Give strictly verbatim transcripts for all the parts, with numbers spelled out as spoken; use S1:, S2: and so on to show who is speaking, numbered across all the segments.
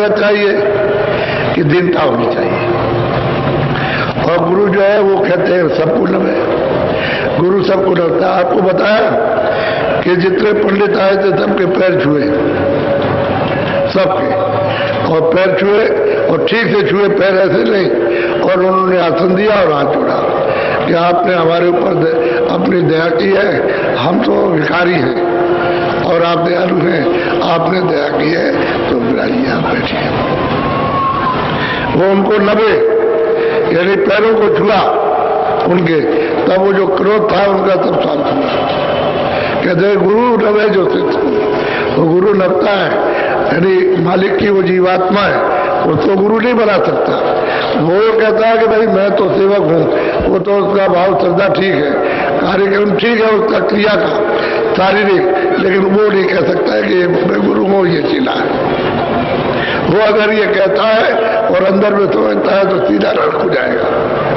S1: जगत चाहिए कि दीनता होनी चाहिए। और गुरु जो है वो कहते हैं सबको नवे, गुरु सबको नवता। आपको बताया कि जितने पंडित आए थे सबके पैर छुए, सबके, और पैर छुए और ठीक से छुए, पैर ऐसे नहीं, और उन्होंने आसन दिया और हाथ जोड़ा कि आपने हमारे ऊपर अपनी दया की है, हम तो भिखारी हैं और आप दयालु हैं, आपने दया की है तो बिराइए, आप बैठिए। वो उनको नबे यानी पैरों को छुआ उनके, तब वो जो क्रोध था उनका तब शांत हुआ। कहते गुरु नवे जो सिद्ध, वो गुरु नबता है, यानी मालिक की वो जीवात्मा है, वो तो गुरु नहीं बना सकता। वो कहता है कि भाई मैं तो सेवक हूँ, वो तो उसका भाव श्रद्धा ठीक है, कार्यक्रम ठीक है उसका क्रिया का शारीरिक, लेकिन वो नहीं कह सकता है कि मैं गुरु हूँ, ये चीला है। वो अगर ये कहता है और अंदर में समझता है तो सीधा रख हो जाएगा।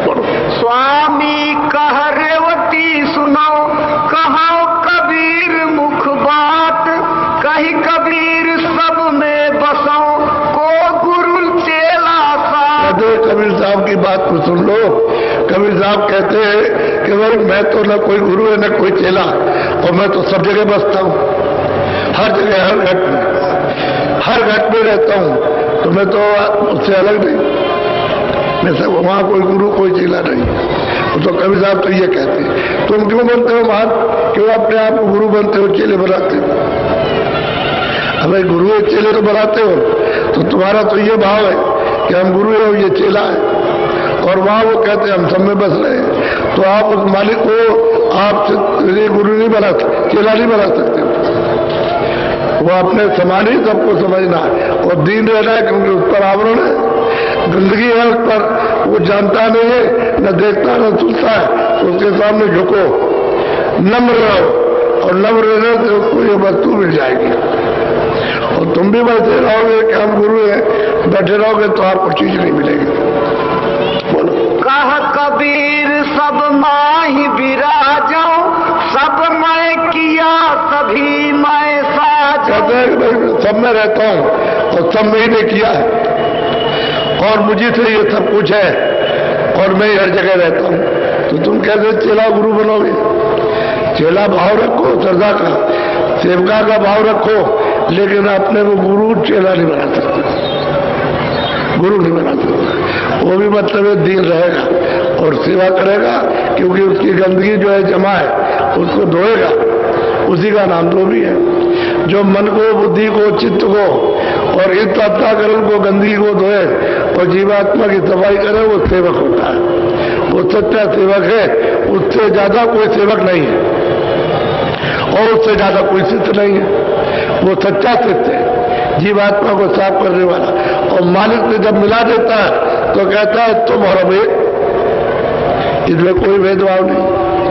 S2: स्वामी कह रेवती सुनो, कहो कबीर मुख बात, कही कबीर सब में बसो, को गुरु चेला सा।
S1: कबीर साहब की बात को सुन लो। कबीर साहब कहते हैं कि भाई मैं तो न कोई गुरु है न कोई चेला, और मैं तो सब जगह बसता हूँ, हर जगह, हर घट में, हर घट में रहता हूँ, तो मैं तो उससे अलग नहीं, मैं सब वहाँ कोई गुरु कोई चेला नहीं। तो कबीर साहब तो ये कहते हैं तुम क्यों बनते हो महान, क्यों अपने आप को गुरु बनते हो, चेले बनाते हो? अगर गुरु चेले तो बनाते हो तो तुम्हारा तो ये भाव है कि हम गुरु है और ये चेला है, और वहाँ वो कहते हैं हम सब में बस रहे हैं, तो आप उस मालिक को आप गुरु नहीं बना सकते, चेला नहीं बना सकते। वो अपने समान ही सबको समझना है और दीन रहना है, क्योंकि उस पर आवरण है, गंदगी है उस पर, वो जानता नहीं है, न देखता न सुनता है, तो उसके सामने झुको, नम्र रहो, और नम्र रहने से उसको ये वस्तु मिल जाएगी। और तुम भी बैठे रहोगे कि हम गुरु हैं, बैठे रहोगे तो आपको चीज नहीं मिलेगी। बोलो।
S2: कह कबीर सब माही विराजो, सब मैं किया सभी मैं साजो।
S1: कहते हैं भाई सब में रहता हूँ और सब में ही ने किया है, और मुझे से ये सब कुछ है, और मैं हर जगह रहता हूँ। तो तुम कैसे चेला गुरु बनोगे? चेला भाव रखो श्रद्धा का, सेवका का भाव रखो, लेकिन अपने को गुरु चेला नहीं बना सकते, गुरु नहीं बना सकते। वो भी मतलब दीन रहेगा और सेवा करेगा, क्योंकि उसकी गंदगी जो है जमा है उसको धोएगा, उसी का नाम तो भी है। जो मन को, बुद्धि को, चित्त को और इस अंतःकरण को, गंदगी को धोए और जीवात्मा की सफाई करे, वो सेवक होता है, वो सच्चा सेवक है। उससे ज्यादा कोई सेवक नहीं है और उससे ज्यादा कोई सिद्ध नहीं है, वो सच्चा सिद्ध है, जीवात्मा को साफ करने वाला। और मालिक ने जब मिला देता है तो कहता है तुम और हम एक, इसमें कोई भेदभाव नहीं,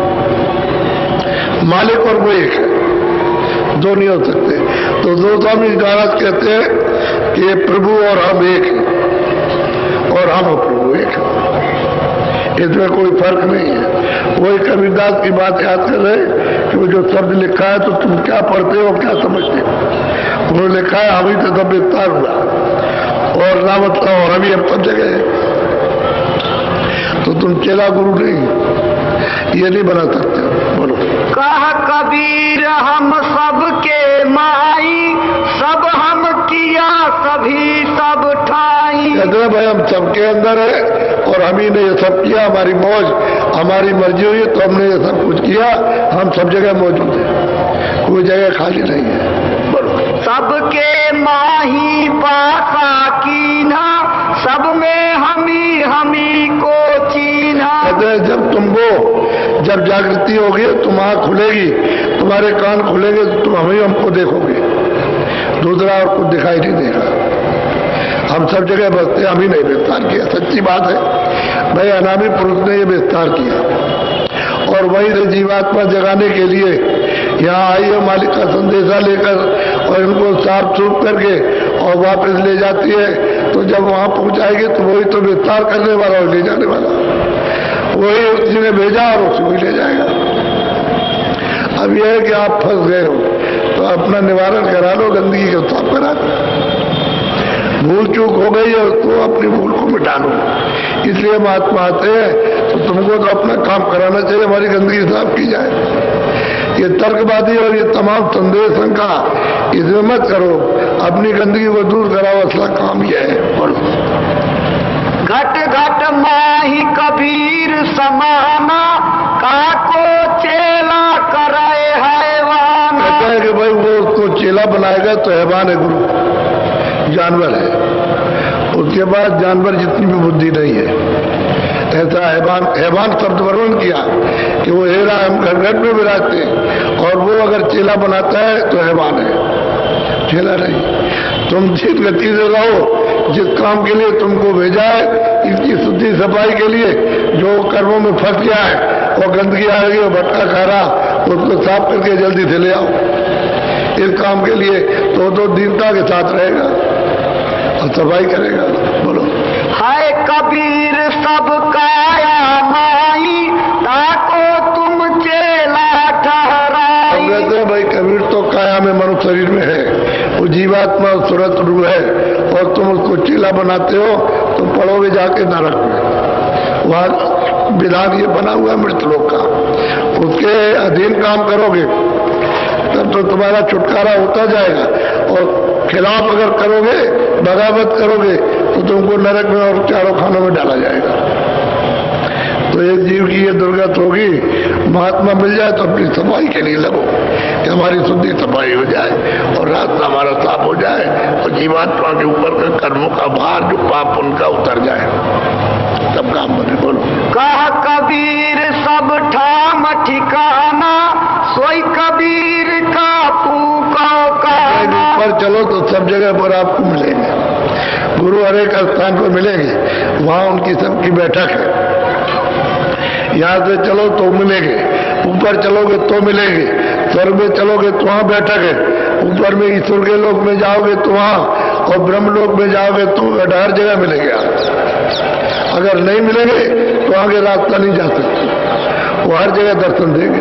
S1: मालिक और वो एक है, दो नहीं हो सकते। तो दो स्वामी महाराज कहते हैं कि प्रभु और हम एक हैं, और हम और प्रभु एक हैं, इसमें कोई फर्क नहीं है। वही कबीरदास की बात याद कर रहे कि वो जो शब्द लिखा है तो तुम क्या पढ़ते हो, क्या समझते हो? उन्होंने लिखा है अभी तो सब विस्तार हुआ और रावत का और अभी अब सब जगह है, तो तुम चेला गुरु नहीं, ये नहीं बना सकते। बोलो।
S2: कह कबीर हम सबके माई, सब हम किया सभी सब ठाई।
S1: कहते हैं भाई हम सबके अंदर है और हम ही ने ये सब किया, हमारी मौज, हमारी मर्जी हुई तो हमने ये सब कुछ किया, हम सब जगह मौजूद है, कोई जगह खाली नहीं है। बोलो।
S2: सबके माही पासा कीना, सब में हमी हमी को चीना।
S1: कहते हैं जब तुमको, जब जागृति होगी, तुम आँख खुलेगी, तुम्हारे कान खुलेंगे तो तुम हमें हमको देखोगे, दूसरा और कुछ दिखाई नहीं देगा। हम सब जगह बसते, हम ही नहीं विस्तार किया, सच्ची बात है भाई। अनामी पुरुष ने ये विस्तार किया और वही से जीवात्मा जगाने के लिए यहाँ आई है, मालिक का संदेशा लेकर, और इनको साफ सूफ करके और वापस ले जाती है। तो जब वहां पहुंचाएगी तो वही तो विस्तार करने वाला और ले जाने वाला, वही उसी ने भेजा और उसी को ले जाएगा। अब यह है कि आप फंस गए हो तो अपना निवारण करा लो, गंदगी को साफ करा दो। भूल चूक हो गई है तो अपनी भूल को मिटा लो। इसलिए महात्मा आते हैं तो तुमको तो अपना काम कराना चाहिए, हमारी गंदगी साफ की जाए। ये तर्कबाजी और ये तमाम संदेह शंका इसमें मत करो, अपनी गंदगी को दूर कराओ, असला काम यह है। बोलो।
S2: घट घट माही कबीर समाना, काको चेला कराए हैवान।
S1: कहता है कि भाई वो उसको चेला बनाएगा तो हैवान है गुरु, जानवर है। उसके बाद जानवर जितनी भी बुद्धि नहीं है, ऐसा हैवान हैवान शब्द वर्णन किया कि वो हेरा हम घर घर में विराजते, और वो अगर चेला बनाता है तो हैवान है, चेला नहीं। तुम जिस गति से रहो, जिस काम के लिए तुमको भेजा है, इसकी शुद्धि सफाई के लिए, जो कर्मों में फंस गया है और गंदगी आ रही है, भटका खा रहा, उसको साफ करके जल्दी से ले आओ इस काम के लिए, तो तो दीनता के साथ रहेगा और सफाई करेगा। बोलो।
S2: हाय कबीर सब काया माई, ताको तुम चेला ठहराई।
S1: कहते हैं भाई कबीर तो काया में मनुष्य शरीर में है, वो जीवात्मा सुरत रूह है, और तुम उसको चेला बनाते हो, तुम पढ़ोगे जाके नरक में। वहां विधान ये बना हुआ है मृत लोक का, उसके अधीन काम करोगे तब तो तुम्हारा छुटकारा होता जाएगा, और खिलाफ अगर करोगे, बगावत करोगे, तो तुमको नरक में और चारों खानों में डाला जाएगा। तो एक जीव की ये दुर्गत होगी, महात्मा मिल जाए तो अपनी सफाई के लिए लगो कि हमारी शुद्धि सफाई हो जाए और रास्ता हमारा साफ हो जाए, और जीवात्मा के ऊपर का कर्मों का भार जो पाप उनका उतर जाए, तब काम बने। बोलो।
S2: कह कबीर सब ठाम ठिकाना, सोई कबीर का पूका कहना।
S1: ऊपर चलो तो सब जगह पर आपको मिलेंगे, गुरु हर एक स्थान पर मिलेंगे, वहां उनकी सबकी बैठक है। यहाँ से चलो तो मिलेंगे, ऊपर चलोगे तो मिलेंगे, स्वर्ग में चलोगे तो वहां बैठक है, ऊपर में ईश्वर के लोक में जाओगे तो वहां, और ब्रह्म लोक में जाओगे तो हर जगह मिलेंगे आप। अगर नहीं मिलेंगे तो आगे रास्ता नहीं जा सकते, वो हर जगह दर्शन देंगे।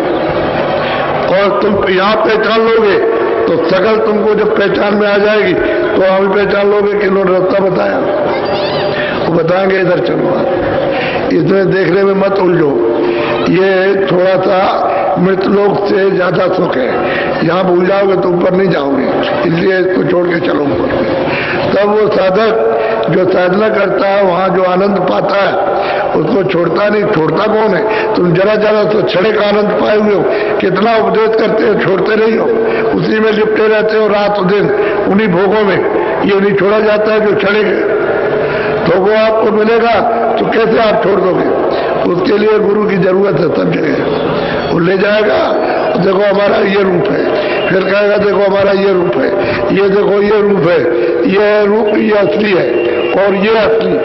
S1: और तुम यहाँ पहचान लोगे तो सकल तुमको जब पहचान में आ जाएगी तो हम पहचान लोगे कि इन्होंने रास्ता बताया, वो बताएंगे इधर चलो। इसमें देखने में मत उलझो, ये थोड़ा सा मृत लोक से ज्यादा सुख है, यहाँ भूल जाओगे तो ऊपर नहीं जाओगे, इसलिए इसको छोड़ के चलो ऊपर। तब वो साधक जो साधना करता है, वहाँ जो आनंद पाता है, उसको छोड़ता नहीं। छोड़ता कौन है? तुम जरा जरा तो छड़े का आनंद पाए हुए हो, कितना उपदेश करते हो, छोड़ते नहीं हो, उसी में लिपटे रहते हो रात दिन, उन्हीं भोगों में। ये नहीं छोड़ा जाता है जो छड़े गए, तो वो आपको मिलेगा तो कैसे आप छोड़ दोगे? उसके लिए गुरु की जरूरत है सब जगह। वो ले जाएगा, देखो हमारा ये रूप है, फिर कहेगा देखो हमारा ये रूप है, ये देखो ये रूप है, ये रूप ये असली है और ये असली,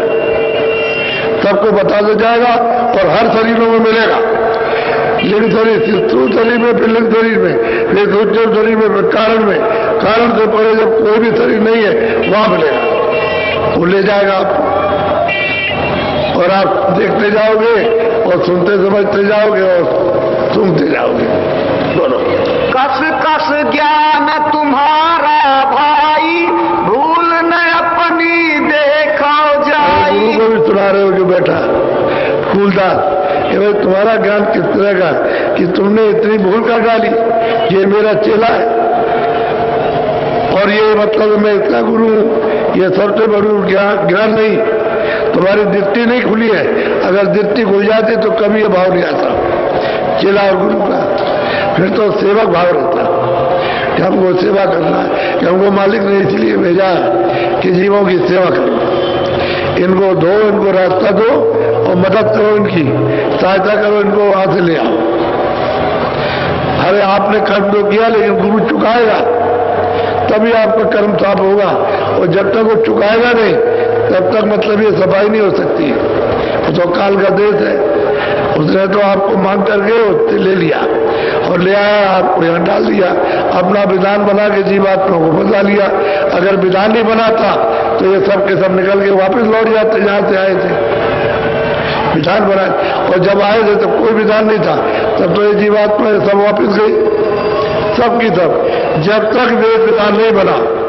S1: सबको बता दे जाएगा और हर शरीरों में मिलेगा। लिंग शरीर, स्थूल शरीर में, फिर लिंग शरीर में, फिर सूक्ष्म शरीर में, फिर कारण में, कारण से परे जब कोई भी शरीर नहीं है वहां मिलेगा, वो ले जाएगा आपको। और आप देखते जाओगे और सुनते समझते जाओगे और सुनते जाओगे दोनों।
S2: कस कस ज्ञान तुम्हारा भाई, भूल न अपनी देखो जाई।
S1: गुरु को भी सुना रहे हो जो बैठा फूलदास, कि भाई तुम्हारा ज्ञान किस तरह का कि तुमने इतनी भूल कर डाली, ये मेरा चेला है और ये मतलब मैं इतना गुरु हूं, ये सबसे बड़ी ज्ञान ज्ञान नहीं, तुम्हारी दृष्टि नहीं खुली है। अगर दृष्टि खुल जाती तो कभी ये भाव नहीं आता चेला और गुरु का, फिर तो सेवक भाव रहता कि हमको सेवा करना है, कि हमको मालिक ने इसलिए भेजा कि जीवों की सेवा करो, इनको दो, इनको रास्ता दो और मदद करो, इनकी सहायता करो, इनको वहां से ले आओ। अरे आपने कर्म तो किया लेकिन गुरु चुकाएगा तभी आपका कर्म साफ होगा, और जब तक वो चुकाएगा नहीं तब तक मतलब ये सफाई नहीं हो सकती है। वो तो काल का देश है, उसने तो आपको मांग करके उससे ले लिया और ले आया, आपको यहाँ डाल दिया, अपना विधान बना के जीवात्मा को बदला लिया। अगर विधान नहीं बनाता तो ये सब के सब निकल के वापस लौट जाते जहां से आए थे। विधान बनाए, और जब आए थे तब कोई विधान नहीं था, तब तो ये जीवात्मा सब वापस गई, सब की सब। जब तक वेद विधान नहीं बना